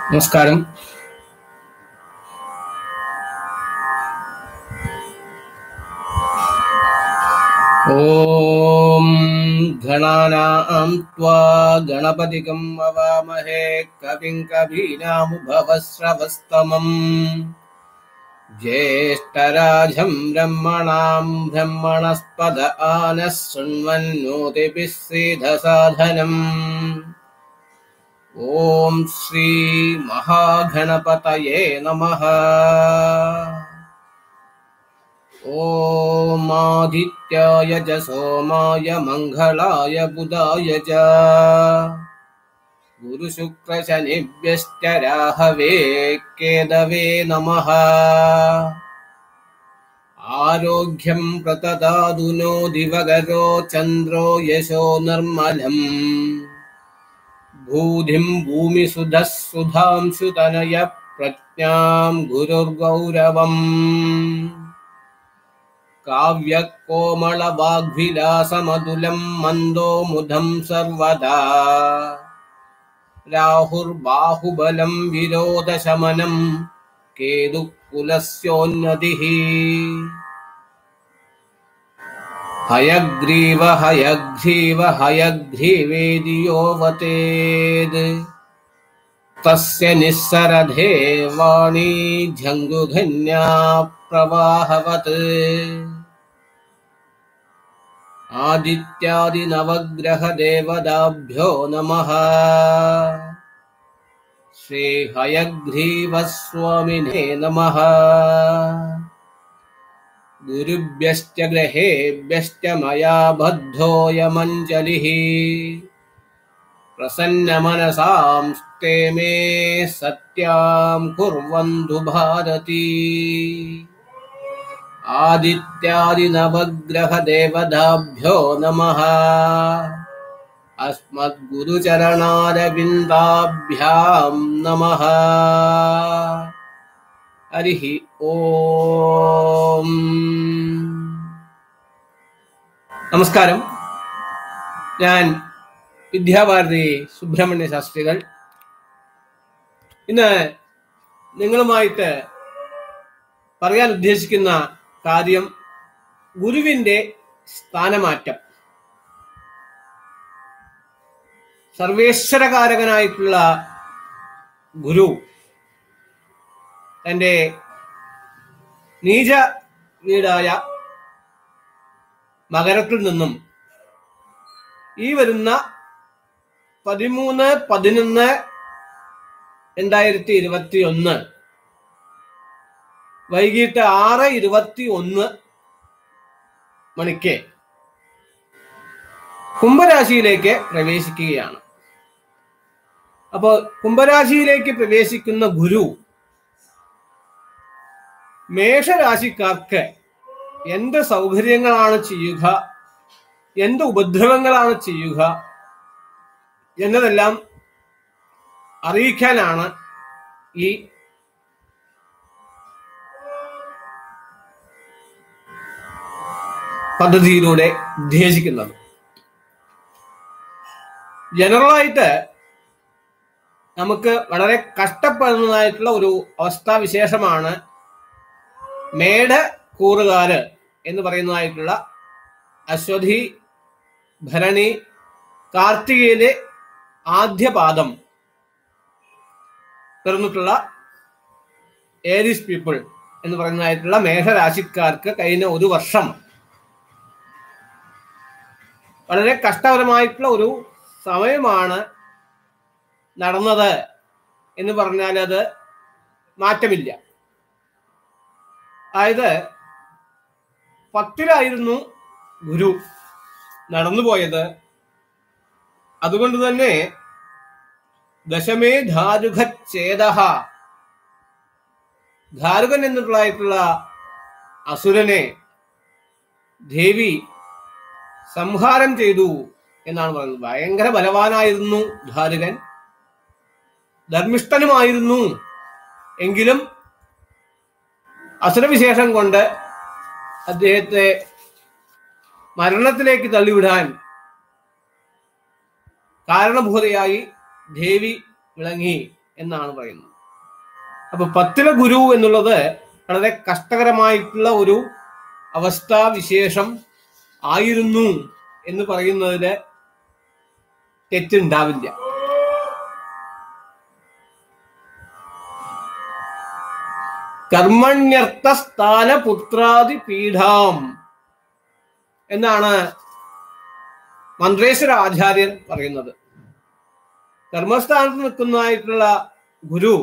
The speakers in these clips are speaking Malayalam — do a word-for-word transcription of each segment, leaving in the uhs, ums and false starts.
നമസ്കാരം. ഓം ഗണാനാം ത്വാ ഗണപതികം വവാമഹേ കവിം കവീനാമുപവശ്രവസ്തമം ജ്യേഷ്ഠരാജം ബ്രഹ്മണാം ബ്രഹ്മണസ്പദ ആനഃ ശൃണ്വന്നോതിഭിः സിദ്ധസാധനം. ഓം ശ്രീ മഹാഗണപതയേ നമഃ. ഓം ആദിത്യായ ച സോമായ മംഗളായ ബുധായ ച ഗുരുശുക്രശനിഭ്യശ്ച രാഹവേ കേതവേ നമഃ. ആരോഗ്യം പ്രതദാതു നോ ദിവഗരോ ചന്ദ്രോ യശോ നിർമ്മലം. ഭൂതിം ഭൂമിസുധഃ സുധാംശുതനയ പ്രജ്ഞാം ഗുരുർഗൗരവം. കാവ്യകോമളവാഗ്വിലാസമതുലം മന്ദോമുദം സർവദാ. രാഹുർബാഹുബലം വിരോധശമനം കേതുകുലസ്യോന്നതിഃ. ഹയഗ്രീവ ഹയഗ്രീവ ഹയഗ്രീവേതി യോ വതേത്. തസ്യ നിസ്സരധേ വാണീ ജംഗുധന്യാ പ്രവാഹവത്. ആദിത്യാദിനവഗ്രഹദേവതാഭ്യോ നമഃ. ശ്രീ ഹയഗ്രീവസ്വാമിനേ നമഃ. ഗുരുഭ്യശ്ച ഗ്രഹേഭ്യശ്ച മയാ ബദ്ധോയമഞ്ജലിഃ. പ്രസന്നമനസാംസ്തേ മേ സത്യാം കുർവന്തു ഭാരതി. ആദിത്യാദിനവഗ്രഹദേവതാഭ്യോ നമഃ. അസ്മദ്ഗുരുചരണാരവിന്ദാഭ്യാം നമഃ. ഹരി ഓം. നമസ്കാരം. ഞാൻ വിദ്യാഭാരതി സുബ്രഹ്മണ്യ ശാസ്ത്രികൾ. ഇന്ന് നിങ്ങളുമായിട്ട് പറയാൻ ഉദ്ദേശിക്കുന്ന കാര്യം ഗുരുവിന്റെ സ്ഥാനമാറ്റം. സർവേശ്വരകാരകനായിട്ടുള്ള ഗുരു തൻ്റെ നീച വീടായ മകരത്തിൽ നിന്നും ഈ വരുന്ന പതിമൂന്ന് പതിനൊന്ന് രണ്ടായിരത്തി ഇരുപത്തി ഒന്ന് വൈകിട്ട് ആറ് ഇരുപത്തി ഒന്ന് മണിക്ക് കുംഭരാശിയിലേക്ക് പ്രവേശിക്കുകയാണ്. അപ്പോൾ കുംഭരാശിയിലേക്ക് പ്രവേശിക്കുന്ന ഗുരു മേഷരാശിക്കാർക്ക് എന്ത് സൗകര്യങ്ങളാണ് ചെയ്യുക, എന്ത് ഉപദ്രവങ്ങളാണ് ചെയ്യുക എന്നതെല്ലാം അറിയിക്കാനാണ് ഈ പദ്ധതിയിലൂടെ ഉദ്ദേശിക്കുന്നത്. ജനറലായിട്ട് നമുക്ക് വളരെ കഷ്ടപ്പെടുന്നതായിട്ടുള്ള ഒരു അവസ്ഥാവിശേഷമാണ് മേട കൂറുകാര് എന്ന് പറയുന്നതായിട്ടുള്ള അശ്വതി, ഭരണി, കാർത്തികയിലെ ആദ്യ പാദം പിറന്നിട്ടുള്ള ഏരീസ് പീപ്പിൾ എന്ന് പറയുന്നതായിട്ടുള്ള മേഷരാശിക്കാർക്ക് കഴിഞ്ഞ ഒരു വർഷം വളരെ കഷ്ടകരമായിട്ടുള്ള ഒരു സമയമാണ് നടന്നത് എന്ന് പറഞ്ഞാൽ അത് മാറ്റമില്ല. അതായത് പത്തിലായിരുന്നു ഗുരു നടന്നുപോയത്. അതുകൊണ്ട് തന്നെ ദശമേ ധാരുഖച്ഛേദഃ, ധാരുകൻ എന്നിട്ടുള്ളതായിട്ടുള്ള അസുരനെ ദേവി സംഹാരം ചെയ്തു എന്നാണ് പറയുന്നത്. ഭയങ്കര ബലവാനായിരുന്നു ധാരുകൻ, ധർമ്മിഷ്ഠനുമായിരുന്നു. എങ്കിലും അസുരവിശേഷം കൊണ്ട് അദ്ദേഹത്തെ മരണത്തിലേക്ക് തള്ളിവിടാൻ കാരണഭൂതയായി ദേവി വിളങ്ങി എന്നാണ് പറയുന്നത്. അപ്പൊ പത്തിലെ ഗുരു എന്നുള്ളത് വളരെ കഷ്ടകരമായിട്ടുള്ള ഒരു അവസ്ഥാവിശേഷം ആയിരുന്നു എന്ന് പറയുന്നതിൽ തെറ്റുണ്ടാവില്ല. കർമ്മണ്യർത്ഥസ്ഥാന പുത്രാദി പീഠാം എന്നാണ് മന്ത്രേശ്വര ആചാര്യൻ പറയുന്നത്. കർമ്മസ്ഥാനത്ത് നിൽക്കുന്നതായിട്ടുള്ള ഗുരു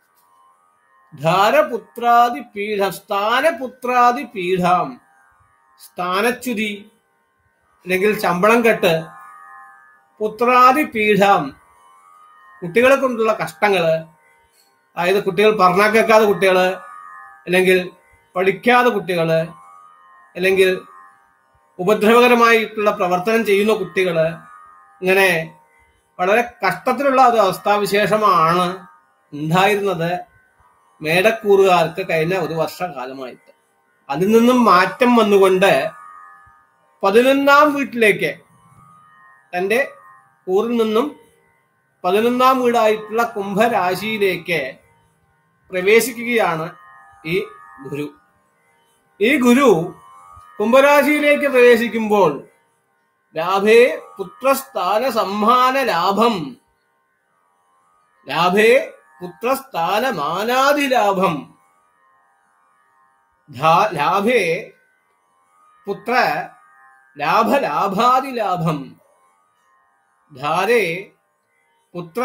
ധാരപുത്രാദി പീഠ സ്ഥാനപുത്രാദി പീഠാം, സ്ഥാനച്യുതി അല്ലെങ്കിൽ ശമ്പളം കെട്ട്, പുത്രാദി പീഠാം കുട്ടികളെ കൊണ്ടുള്ള കഷ്ടങ്ങള്, അതായത് കുട്ടികൾ പറഞ്ഞാൽ കേൾക്കാതെ കുട്ടികള്, അല്ലെങ്കിൽ പഠിക്കാതെ കുട്ടികള്, അല്ലെങ്കിൽ ഉപദ്രവകരമായിട്ടുള്ള പ്രവർത്തനം ചെയ്യുന്ന കുട്ടികള്, ഇങ്ങനെ വളരെ കഷ്ടത്തിലുള്ള ഒരു അവസ്ഥാവിശേഷമാണ് ഉണ്ടായിരുന്നത് മേടക്കൂറുകാർക്ക് കഴിഞ്ഞ ഒരു വർഷകാലമായിട്ട്. അതിൽ നിന്നും മാറ്റം വന്നുകൊണ്ട് പതിനൊന്നാം വീട്ടിലേക്ക്, തൻ്റെ കൂറിൽ നിന്നും പതിനൊന്നാം വീടായിട്ടുള്ള കുംഭരാശിയിലേക്ക് പ്രവേശിക്കുകയാണ് ഈ ഗുരു. ഈ ഗുരു കുംഭരാശിയിലേക്ക് പ്രവേശിക്കുമ്പോൾ ലാഭേ പുത്രസ്ഥാന സമ്മാന ലാഭം, ലാഭേ പുത്രസ്ഥാന മാനാദിലാഭം, ലാഭേ പുത്ര ലാഭലാഭാദിലാഭം, ധാരേ പുത്ര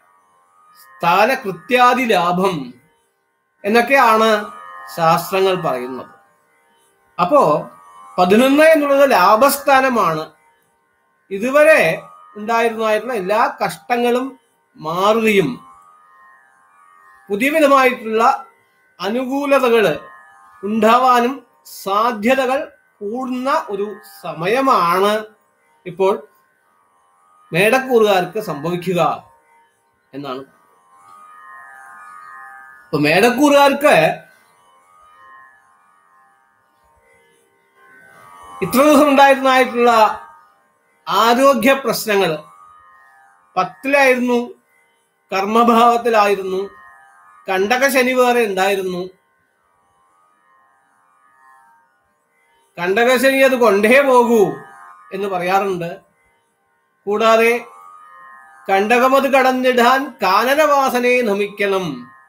സ്ഥാനകൃത്യാദിലാഭം എന്നൊക്കെയാണ് ശാസ്ത്രങ്ങൾ പറയുന്നത്. അപ്പോ പതിനൊന്ന് എന്നുള്ളത് ലാഭസ്ഥാനമാണ്. ഇതുവരെ ഉണ്ടായിരുന്നതായിട്ടുള്ള എല്ലാ കഷ്ടങ്ങളും മാറുകയും പുതിയ വിധമായിട്ടുള്ള അനുകൂലതകൾ ഉണ്ടാവാനും സാധ്യതകൾ കൂടുന്ന ഒരു സമയമാണ് ഇപ്പോൾ മേടക്കൂറുകാർക്ക് സംഭവിക്കുക എന്നാണ്. ഇപ്പൊ മേടക്കൂറുകാർക്ക് ഇത്ര ദിവസം ഉണ്ടായിരുന്നതായിട്ടുള്ള ആരോഗ്യ പ്രശ്നങ്ങൾ, പത്തിലായിരുന്നു, കർമ്മഭാവത്തിലായിരുന്നു, കണ്ടക ശനി വേറെ ഉണ്ടായിരുന്നു. കണ്ടകശനി അത് കൊണ്ടേ പോകൂ എന്ന് പറയാറുണ്ട്. കൂടാതെ കണ്ടകമത് കടന്നിടാൻ കാനനവാസനയെ നമിക്കണം,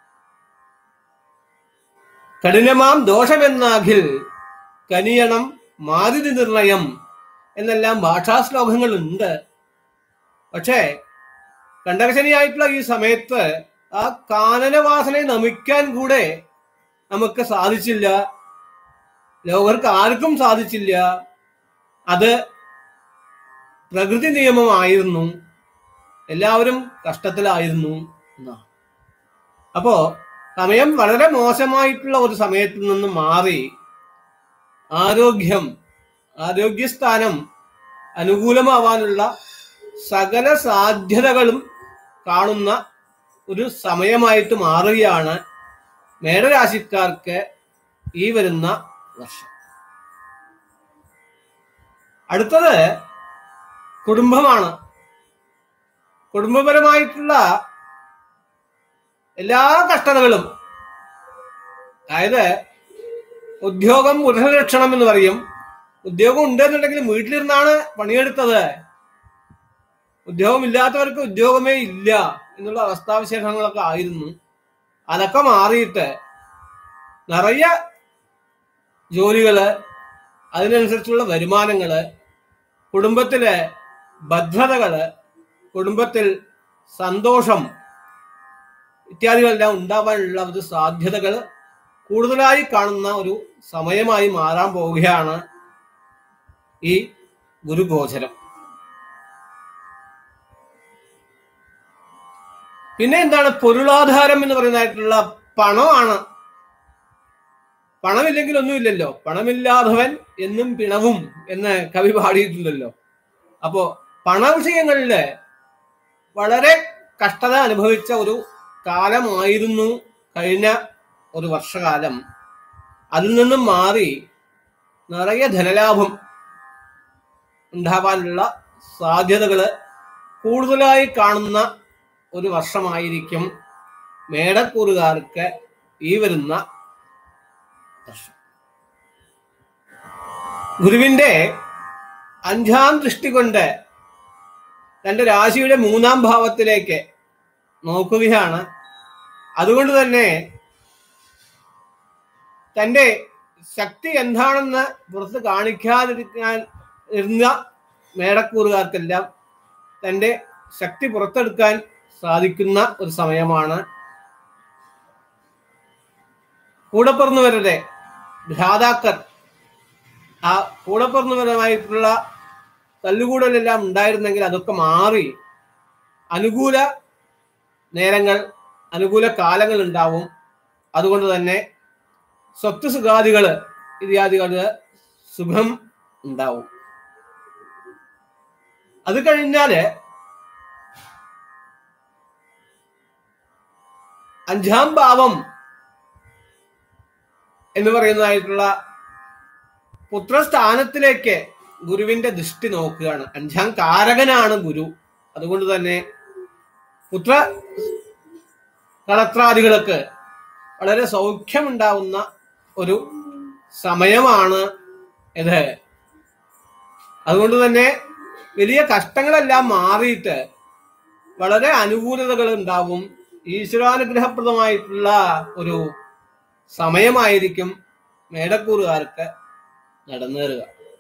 കഠിനമാം ദോഷമെന്നാകിൽ കനിയണം മാരുതി നിർണയം എന്നെല്ലാം ഭാഷാശ്ലോകങ്ങളുണ്ട്. പക്ഷേ കണ്ടകശനിയായിട്ടുള്ള ഈ സമയത്ത് ആ കാനനവാസനയെ നമിക്കാൻ കൂടെ നമുക്ക് സാധിച്ചില്ല, ലോകർക്ക് ആർക്കും സാധിച്ചില്ല. അത് പ്രകൃതി നിയമമായിരുന്നു, എല്ലാവരും കഷ്ടത്തിലായിരുന്നു എന്നാണ്. അപ്പോ സമയം വളരെ മോശമായിട്ടുള്ള ഒരു സമയത്ത് നിന്ന് മാറി ആരോഗ്യം, ആരോഗ്യസ്ഥാനം അനുകൂലമാവാനുള്ള സകല സാധ്യതകളും കാണുന്ന ഒരു സമയമായിട്ട് മാറുകയാണ് മേടരാശിക്കാർക്ക് ഈ വരുന്ന വർഷം. അടുത്തത് കുടുംബമാണ്. കുടുംബപരമായിട്ടുള്ള എല്ലാ കഷ്ടതകളും, അതായത് ഉദ്യോഗം ഗൃഹലക്ഷണം എന്ന് പറയും. ഉദ്യോഗം ഉണ്ടെന്നുണ്ടെങ്കിൽ വീട്ടിലിരുന്നാണ് പണിയെടുത്തത്, ഉദ്യോഗം ഇല്ലാത്തവർക്ക് ഉദ്യോഗമേ ഇല്ല എന്നുള്ള അവസ്ഥാവിശേഷങ്ങളൊക്കെ ആയിരുന്നു. അതൊക്കെ മാറിയിട്ട് നിറയെ ജോലികള്, അതിനനുസരിച്ചുള്ള വരുമാനങ്ങള്, കുടുംബത്തിലെ ഭദ്രതകള്, കുടുംബത്തിൽ സന്തോഷം ഇത്യാദികളെല്ലാം ഉണ്ടാവാനുള്ള ഒരു സാധ്യതകൾ കൂടുതലായി കാണുന്ന ഒരു സമയമായി മാറാൻ പോവുകയാണ് ഈ ഗുരുഗോചരം. പിന്നെ എന്താണ് പൊരുളാധാരം എന്ന് പറയുന്നതായിട്ടുള്ള പണമാണ്. പണമില്ലെങ്കിൽ ഒന്നുമില്ലല്ലോ, പണമില്ലാത്തവൻ എന്നും പിണവും എന്ന് കവി പാടിയിട്ടുണ്ടല്ലോ. അപ്പോ പണവിഷയങ്ങളില് വളരെ കഷ്ടത അനുഭവിച്ച ഒരു കാലമായിരുന്നു കഴിഞ്ഞ ഒരു വർഷകാലം. അതിൽ നിന്നും മാറി നിറയെ ധനലാഭം ഉണ്ടാവാനുള്ള സാധ്യതകള് കൂടുതലായി കാണുന്ന ഒരു വർഷമായിരിക്കും മേടക്കൂറുകാർക്ക് ഈ വരുന്ന വർഷം. ഗുരുവിന്റെ അഞ്ചാം ദൃഷ്ടി കൊണ്ട് തന്റെ രാശിയുടെ മൂന്നാം ഭാവത്തിലേക്ക് നോക്കുകയാണ്. അതുകൊണ്ട് തന്നെ തന്റെ ശക്തി എന്താണെന്ന് പുറത്ത് കാണിക്കാതിരിക്കാൻ ഇരുന്ന മേടക്കൂറുകാർക്കെല്ലാം തന്റെ ശക്തി പുറത്തെടുക്കാൻ സാധിക്കുന്ന ഒരു സമയമാണ്. കൂടപ്പിറന്നവരുടെ ഭ്രാതാക്കർ, ആ കൂടപ്പിറന്നവരുമായിട്ടുള്ള തല്ലുകൂടലെല്ലാം ഉണ്ടായിരുന്നെങ്കിൽ അതൊക്കെ മാറി അനുകൂല നേരങ്ങൾ, അനുകൂല കാലങ്ങൾ ഉണ്ടാവും. അതുകൊണ്ട് തന്നെ സ്വത്ത് സുഖാദികള് ഇത്യാദികള് സുഖം ഉണ്ടാവും. അത് കഴിഞ്ഞാല് അഞ്ചാം ഭാവം എന്ന് പറയുന്നതായിട്ടുള്ള പുത്രസ്ഥാനത്തിലേക്ക് ഗുരുവിന്റെ ദൃഷ്ടി നോക്കുകയാണ്. അഞ്ചാം കാരകനാണ് ഗുരു. അതുകൊണ്ട് തന്നെ പുത്ര കളത്രാദികൾക്ക് വളരെ സൗഖ്യമുണ്ടാവുന്ന ഒരു സമയമാണ് ഇത്. അതുകൊണ്ട് തന്നെ വലിയ കഷ്ടങ്ങളെല്ലാം മാറിയിട്ട് വളരെ അനുകൂലതകൾ ഉണ്ടാവും. ഈശ്വരാനുഗ്രഹപ്രദമായിട്ടുള്ള ഒരു സമയമായിരിക്കും മേടക്കൂറുകാർക്ക് നടന്നേറുക.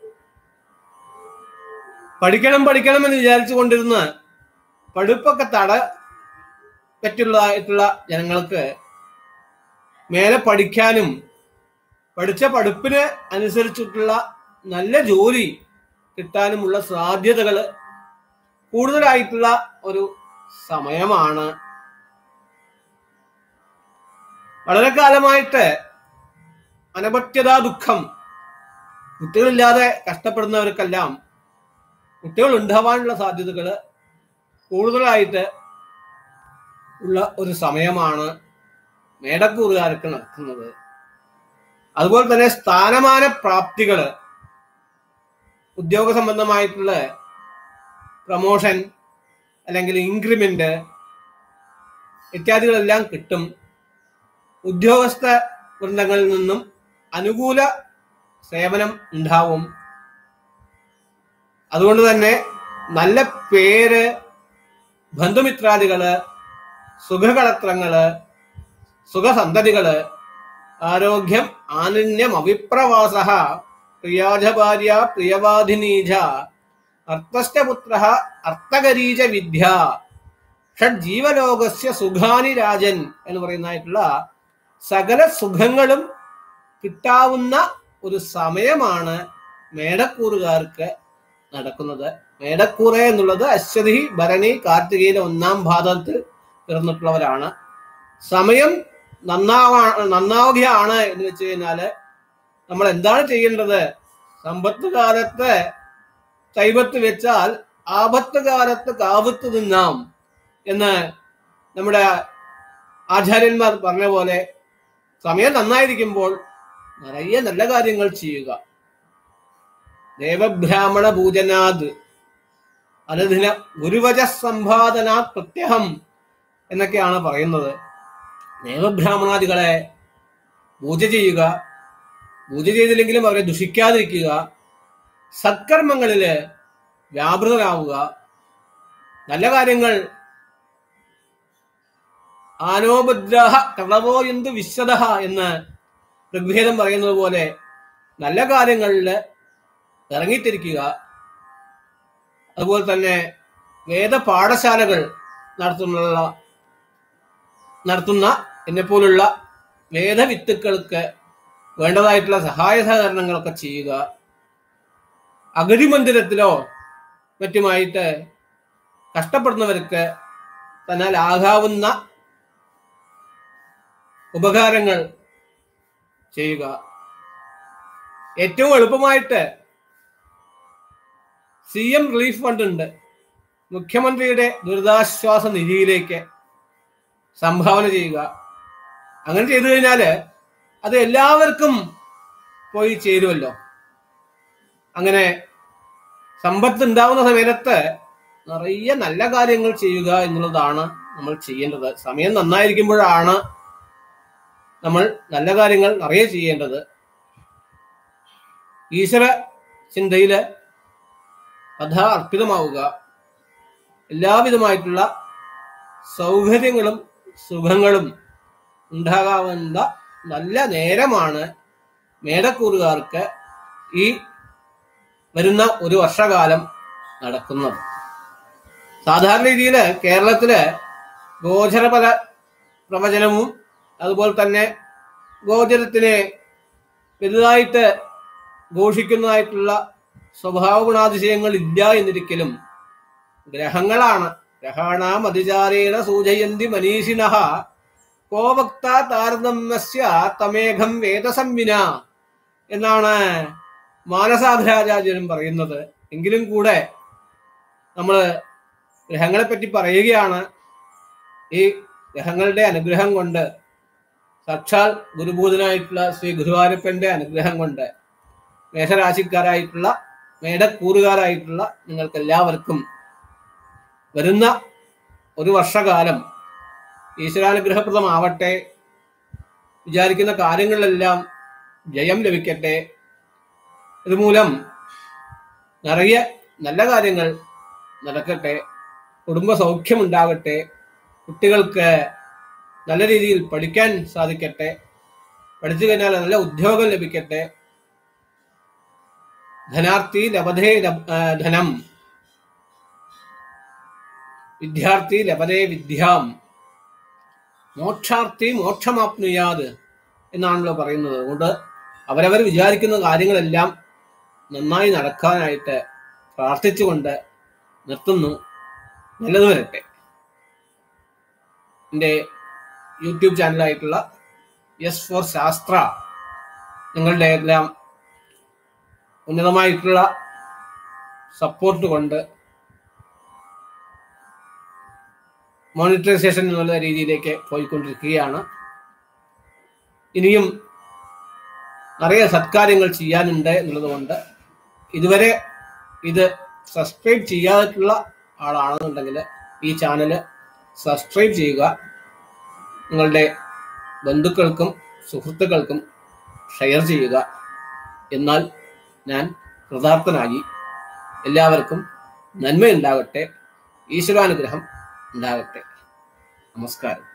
പഠിക്കണം പഠിക്കണം എന്ന് വിചാരിച്ചു കൊണ്ടിരുന്ന പഠിപ്പൊക്കെ തട പറ്റുള്ളതായിട്ടുള്ള ജനങ്ങൾക്ക് മേലെ പഠിക്കാനും പഠിച്ച പഠിപ്പിന് അനുസരിച്ചിട്ടുള്ള നല്ല ജോലി കിട്ടാനുമുള്ള സാധ്യതകൾ കൂടുതലായിട്ടുള്ള ഒരു സമയമാണ്. വളരെ കാലമായിട്ട് അനപത്യതാ ദുഃഖം, കുട്ടികളില്ലാതെ കഷ്ടപ്പെടുന്നവർക്കെല്ലാം കുട്ടികൾ ഉണ്ടാവാനുള്ള സാധ്യതകൾ കൂടുതലായിട്ട് ഉള്ള ഒരു സമയമാണ് മേടക്കൂറുകാർക്ക് നടക്കുന്നത്. അതുപോലെ തന്നെ സ്ഥാനമാന പ്രാപ്തികള്, ഉദ്യോഗ സംബന്ധമായിട്ടുള്ള പ്രമോഷൻ അല്ലെങ്കിൽ ഇൻക്രിമെന്റ് ഇത്യാദികളെല്ലാം കിട്ടും. ഉദ്യോഗസ്ഥ വൃന്ദങ്ങളിൽ നിന്നും അനുകൂല സേവനം ഉണ്ടാവും. അതുകൊണ്ട് തന്നെ നല്ല പേര്, ബന്ധുമിത്രാദികള്, സുഖകളത്രങ്ങള്, സുഖസന്തതികള്, ആരോഗ്യം, ആനന്യം, അവിപ്രവാസ, പ്രിയാജ ഭാര്യ, പ്രിയവാധിനീജ, അർത്ഥശ്ചപുത്ര, അർത്ഥകരീച വിദ്യ, ഷഡ് ജീവലോകസ്യ സുഖാനി രാജൻ എന്ന് പറയുന്നതായിട്ടുള്ള സകല സുഖങ്ങളും കിട്ടാവുന്ന ഒരു സമയമാണ് മേടക്കൂറുകാർക്ക് നടക്കുന്നത്. മേടക്കൂറ് എന്നുള്ളത് അശ്വതി, ഭരണി, കാർത്തികയിലെ ഒന്നാം ഭാഗത്തിൽ പിറന്നിട്ടുള്ളവരാണ്. സമയം നന്നാവാ നന്നാവുകയാണ് എന്ന് വെച്ച് കഴിഞ്ഞാല് നമ്മൾ എന്താണ് ചെയ്യേണ്ടത്? സമ്പത്ത് കാലത്ത് ചൈവത്ത് വെച്ചാൽ ആപത്ത് കാലത്ത് കാവത്ത് നിന്നാം എന്ന് നമ്മുടെ ആചാര്യന്മാർ പറഞ്ഞ പോലെ സമയം നന്നായിരിക്കുമ്പോൾ നിറയെ നല്ല കാര്യങ്ങൾ ചെയ്യുക. ദേവബ്രാഹ്മണ പൂജനാത് അനുദിന ഗുരുവച സമ്പാദനാത് പ്രത്യഹം എന്നൊക്കെയാണ് പറയുന്നത്. ദേവബ്രാഹ്മണാദികളെ പൂജ ചെയ്യുക, പൂജ ചെയ്തില്ലെങ്കിലും അവരെ ദുഷിക്കാതിരിക്കുക, സത്കർമ്മങ്ങളില് വ്യാപൃതരാവുക, നല്ല കാര്യങ്ങൾ ആനോപദ്രഹ കളവോ എന്ത് വിശ്വത എന്ന് ഋഗ്വേദം പറയുന്നത് പോലെ നല്ല കാര്യങ്ങളിൽ ഇറങ്ങിത്തിരിക്കുക. അതുപോലെ തന്നെ വേദ പാഠശാലകൾ നടത്തുന്ന നടത്തുന്ന എന്നെപ്പോലുള്ള വേദവിത്തുക്കൾക്ക് വേണ്ടതായിട്ടുള്ള സഹായ സഹകരണങ്ങളൊക്കെ ചെയ്യുക. അഗതിമന്ദിരത്തിലോ മറ്റുമായിട്ട് കഷ്ടപ്പെടുന്നവർക്ക് തന്നാൽ ആകാവുന്ന ഉപകാരങ്ങൾ ചെയ്യുക. ഏറ്റവും എളുപ്പമായിട്ട് സി എം റിലീഫ് ഫണ്ട് ഉണ്ട്. മുഖ്യമന്ത്രിയുടെ ദുരിതാശ്വാസ നിധിയിലേക്ക് സംഭാവന ചെയ്യുക. അങ്ങനെ ചെയ്തു കഴിഞ്ഞാല് അത് എല്ലാവർക്കും പോയി ചേരുമല്ലോ. അങ്ങനെ സമ്പത്ത് ഉണ്ടാവുന്ന സമയത്ത് നിറയെ നല്ല കാര്യങ്ങൾ ചെയ്യുക എന്നുള്ളതാണ് നമ്മൾ ചെയ്യേണ്ടത്. സമയം നന്നായിരിക്കുമ്പോഴാണ് നമ്മൾ നല്ല കാര്യങ്ങൾ നിറയെ ചെയ്യേണ്ടത്. ഈശ്വര ചിന്തയില് അധ അർപ്പിതമാവുക. എല്ലാവിധമായിട്ടുള്ള സൗകര്യങ്ങളും സുഖങ്ങളും ഉണ്ടാകാവുന്ന നല്ല നേരമാണ് മേടക്കൂറുകാർക്ക് ഈ വരുന്ന ഒരു വർഷകാലം നടക്കുന്നത്. സാധാരണ രീതിയിൽ കേരളത്തില് ഗോചരഫല പ്രവചനവും അതുപോലെ തന്നെ ഗോചരത്തിനെ വലുതായിട്ട് ഘോഷിക്കുന്നതായിട്ടുള്ള സ്വഭാവ ഗുണാതിശയങ്ങൾ ഇല്ല എന്നിരിക്കലും ഗ്രഹങ്ങളാണ്. ഗ്രഹാണാം അതിചാരേണ സൂചയന്തി മനീഷിണഃ കോവക്ത താരതമ്യസ്യ തമേഘം വേദസംവിന എന്നാണ് മാനസാഭിരാചാര്യനും പറയുന്നത്. എങ്കിലും കൂടെ നമ്മൾ ഗ്രഹങ്ങളെ പറ്റി പറയുകയാണ്. ഈ ഗ്രഹങ്ങളുടെ അനുഗ്രഹം കൊണ്ട്, സാക്ഷാൽ ഗുരുഭൂതനായിട്ടുള്ള ശ്രീ ഗുരുവായൂരപ്പന്റെ അനുഗ്രഹം കൊണ്ട് മേഷരാശിക്കാരായിട്ടുള്ള മേടക്കൂറുകാരായിട്ടുള്ള നിങ്ങൾക്ക് എല്ലാവർക്കും വരുന്ന ഒരു വർഷകാലം ഈശ്വരാനുഗ്രഹപ്രദമാവട്ടെ. വിചാരിക്കുന്ന കാര്യങ്ങളിലെല്ലാം ജയം ലഭിക്കട്ടെ. ഇതുമൂലം നിറയെ നല്ല കാര്യങ്ങൾ നടക്കട്ടെ. കുടുംബ സൗഖ്യം ഉണ്ടാകട്ടെ. കുട്ടികൾക്ക് നല്ല രീതിയിൽ പഠിക്കാൻ സാധിക്കട്ടെ. പഠിച്ചു കഴിഞ്ഞാൽ നല്ല ഉദ്യോഗം ലഭിക്കട്ടെ. ധനാർത്ഥി ലഭതേ ധനം, വിദ്യാർത്ഥി ലഭതേ വിദ്യാം, മോക്ഷാർത്ഥി മോക്ഷമാപ്നുയാത് എന്നാണല്ലോ പറയുന്നത്. അതുകൊണ്ട് അവരവർ വിചാരിക്കുന്ന കാര്യങ്ങളെല്ലാം നന്നായി നടക്കാനായിട്ട് പ്രാർത്ഥിച്ചുകൊണ്ട് നിർത്തുന്നു. നല്ലത് വരട്ടെ. എൻ്റെ യൂട്യൂബ് ചാനലായിട്ടുള്ള എസ് ഫോർ ശാസ്ത്ര നിങ്ങളുടെ എല്ലാം ഉന്നതമായിട്ടുള്ള സപ്പോർട്ട് കൊണ്ട് മോണിറ്ററൈസേഷൻ എന്നുള്ള രീതിയിലേക്ക് പോയിക്കൊണ്ടിരിക്കുകയാണ്. ഇനിയും നിറയെ സത്കാര്യങ്ങൾ ചെയ്യാനുണ്ട് എന്നുള്ളത് കൊണ്ട് ഇതുവരെ ഇത് സബ്സ്ക്രൈബ് ചെയ്യാതിട്ടുള്ള ആളാണെന്നുണ്ടെങ്കിൽ ഈ ചാനൽ സബ്സ്ക്രൈബ് ചെയ്യുക. നിങ്ങളുടെ ബന്ധുക്കൾക്കും സുഹൃത്തുക്കൾക്കും ഷെയർ ചെയ്യുക. എന്നാൽ ഞാൻ കൃതാർത്ഥനായി. എല്ലാവർക്കും നന്മയുണ്ടാകട്ടെ. ഈശ്വരാനുഗ്രഹം ഉണ്ടാകട്ടെ. നമസ്കാരം.